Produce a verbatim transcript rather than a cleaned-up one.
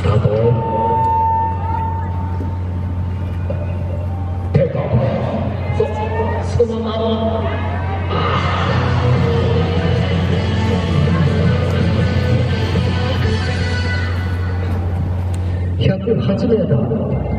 スタート。テイクオフ。そそのままひゃくはちメーター